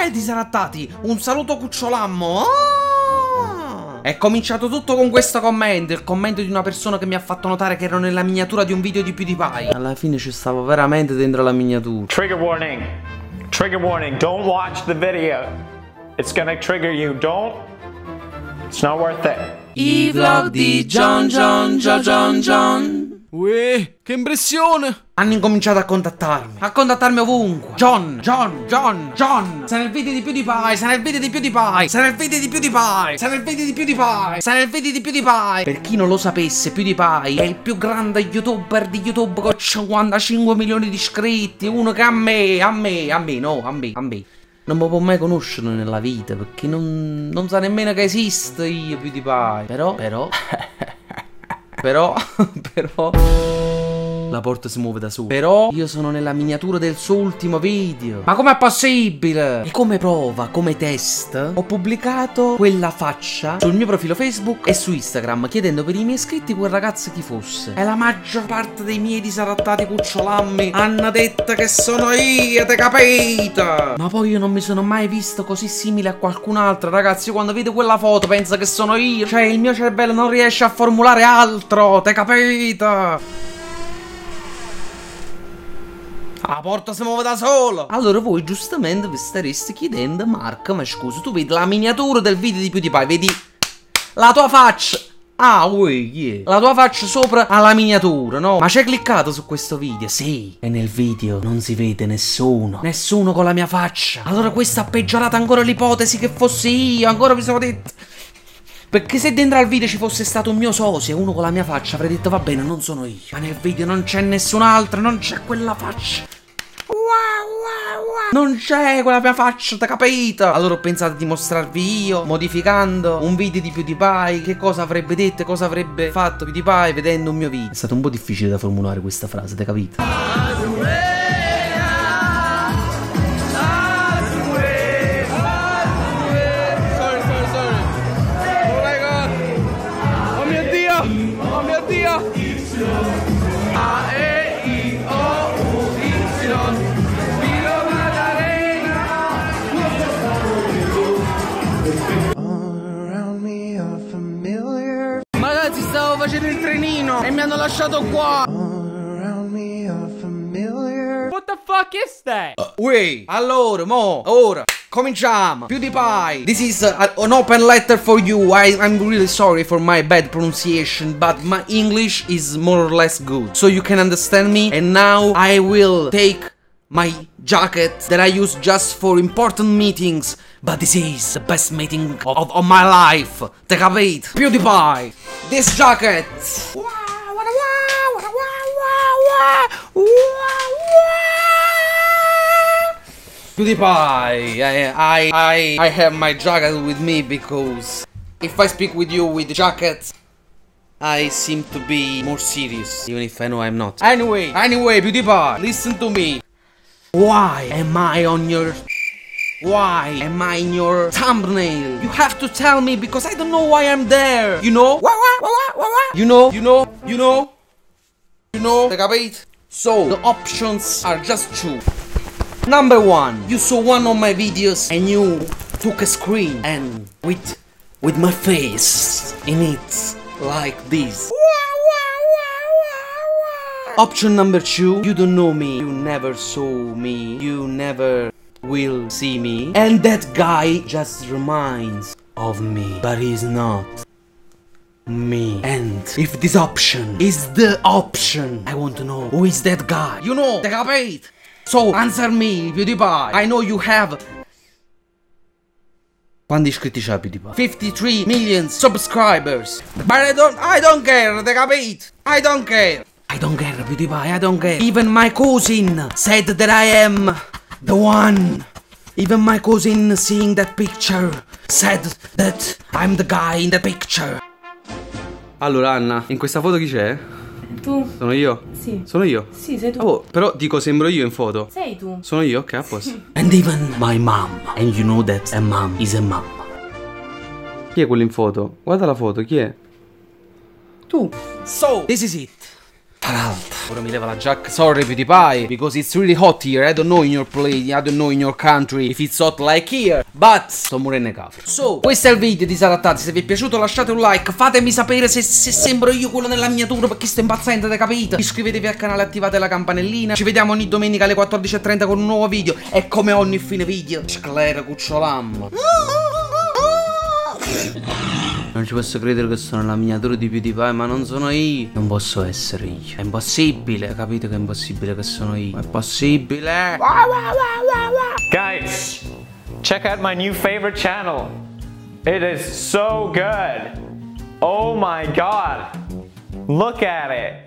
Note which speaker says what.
Speaker 1: miei disarattati, un saluto cucciolammo. È cominciato tutto con questo commento, il commento di una persona che mi ha fatto notare che ero nella miniatura di un video di PewDiePie. Alla fine ci stavo veramente dentro la miniatura.
Speaker 2: Trigger warning. Trigger warning. Don't watch the video. It's gonna trigger you. Don't. It's not worth it.
Speaker 1: I vlog di John. Uè, che impressione! Hanno incominciato a contattarmi ovunque. John. Sei nel video di PewDiePie, sei nel video di PewDiePie, sei nel video di PewDiePie, sei nel video di PewDiePie, sei nel video di PewDiePie. Per chi non lo sapesse, PewDiePie è il più grande youtuber di YouTube con 55 milioni di iscritti. Uno che a me. Non mi può mai conoscere nella vita, perché non sa nemmeno che esiste io, PewDiePie. Però la porta si muove da sola. Però io sono nella miniatura del suo ultimo video. Ma com'è possibile? E come prova, come test, ho pubblicato quella faccia sul mio profilo Facebook e su Instagram, chiedendo per i miei iscritti quel ragazzo chi fosse. E la maggior parte dei miei disarattati cucciolammi hanno detto che sono io, te capito? Ma poi io non mi sono mai visto così simile a qualcun altro, ragazzi. Quando vedo quella foto penso che sono io. Cioè il mio cervello non riesce a formulare altro, te capito? La porta si muove da sola. Allora voi giustamente vi stareste chiedendo: Mark, ma scusa, tu vedi la miniatura del video di PewDiePie, vedi la tua faccia. Ah, la tua faccia sopra alla miniatura, no? Ma c'hai cliccato su questo video? Sì. E nel video non si vede nessuno con la mia faccia. Allora questa ha peggiorato ancora l'ipotesi che fossi io. Ancora mi sono detto, perché se dentro al video ci fosse stato un mio socio, uno con la mia faccia, avrei detto va bene, non sono io. Ma nel video non c'è nessun altro, non c'è quella faccia. Non c'è quella mia faccia, t'ha capito? Allora ho pensato di mostrarvi io, modificando un video di PewDiePie, che cosa avrebbe detto e cosa avrebbe fatto PewDiePie vedendo un mio video. È stato un po' difficile da formulare questa frase, t'ha capito? Ragazzi, stavo facendo il trenino e mi hanno lasciato qua.
Speaker 2: What the fuck is that?
Speaker 1: Allora, ora cominciamo. PewDiePie, this is an open letter for you. I'm really sorry for my bad pronunciation, but my English is more or less good, so you can understand me. And now I will take my jacket that I use just for important meetings, but this is the best meeting of my life. Te capite? PewDiePie, this jacket. PewDiePie, I have my jacket with me because if I speak with you with the jacket, I seem to be more serious, even if I know I'm not. Anyway, PewDiePie, listen to me. Why am I in your thumbnail? You have to tell me, because I don't know why I'm there. You know? You know? Te capite? So, the options are just two. Number one, you saw one of my videos and you took a screen and with my face in it, like this. Option number two, you don't know me, you never saw me, you never will see me, and that guy just reminds of me, but he's not me. And if this option is the option, I want to know who is that guy. You know, te capite? So answer me, PewDiePie. I know you have. Quanti iscritti c'ha PewDiePie? 53 million subscribers. But I don't care, te capite? I don't care, PewDiePie, I don't care. Even my cousin said that I am the one. Even my cousin seeing that picture said that I'm the guy in the picture. Allora Anna, in questa foto chi c'è?
Speaker 3: Tu?
Speaker 1: Sono io?
Speaker 3: Sì.
Speaker 1: Sono io?
Speaker 3: Sì, sei tu.
Speaker 1: Oh, però dico sembro io in foto.
Speaker 3: Sei tu.
Speaker 1: Sono io? Ok, a posto. And even my mom. And you know that a mom is a mom. Chi è quello in foto? Guarda la foto, chi è?
Speaker 3: Tu.
Speaker 1: So, this is it. Tra l'altro, ora mi leva la giacca. Sorry PewDiePie, because it's really hot here. I don't know in your place, I don't know in your country if it's hot like here, but sto morendo cavolo. So, questo è il video disadattati. Se vi è piaciuto lasciate un like, fatemi sapere se sembro io quello nella miniatura, perché sto impazzendo, avete capito? Iscrivetevi al canale, attivate la campanellina. Ci vediamo ogni domenica alle 14:30 con un nuovo video. E come ogni fine video, sclera cucciolamma. Non ci posso credere che sono la miniatura di PewDiePie, ma non sono io. Non posso essere io. È impossibile, capite che è impossibile che sono io. È possibile.
Speaker 2: Guys, check out my new favorite channel. It is so good. Oh my god. Look at it.